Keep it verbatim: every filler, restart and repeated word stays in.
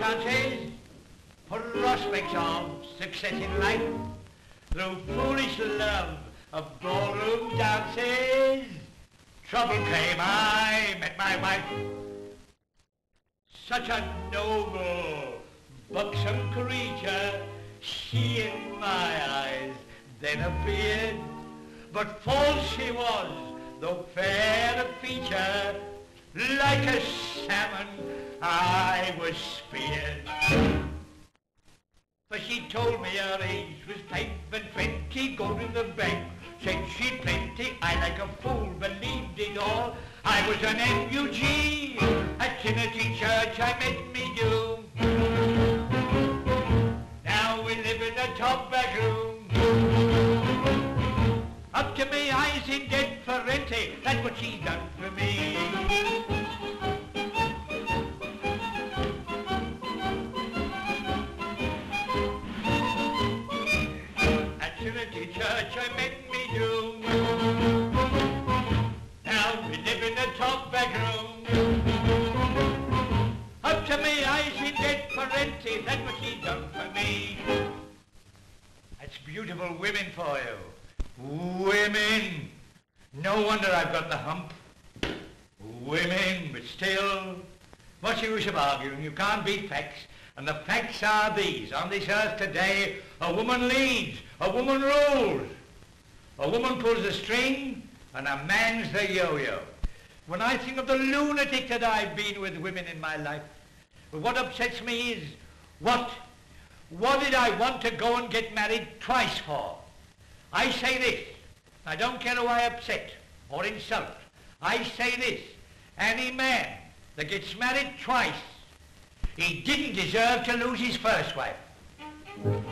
chances, prospects of success in life, through foolish love of ballroom dances. Trouble came, I met my wife. Such a noble, buxom creature, she in my eyes then appeared. But false she was, though fair of feature, like a salmon I was speared. For she told me her age was five and twenty, gold in the bank, said she'd plenty. I, like a fool, believed it all. I was an N U G, at Trinity Church I met me doom. Now we live in a top bedroom. Up to me eyes in debt for renty, that's what she's done for me. At Trinity Church I met me doom. Now we live in a top bedroom. Up to me eyes in debt for renty, that's what she's done for me. That's beautiful women for you. Women! No wonder I've got the hump. Women, but still, what's the use of arguing? You can't beat facts. And the facts are these. On this earth today, a woman leads, a woman rules. A woman pulls the string, and a man's the yo-yo. When I think of the lunatic that I've been with women in my life, what upsets me is, what, what did I want to go and get married twice for? I say this, I don't care who I upset or insult. I say this, any man that gets married twice, he didn't deserve to lose his first wife.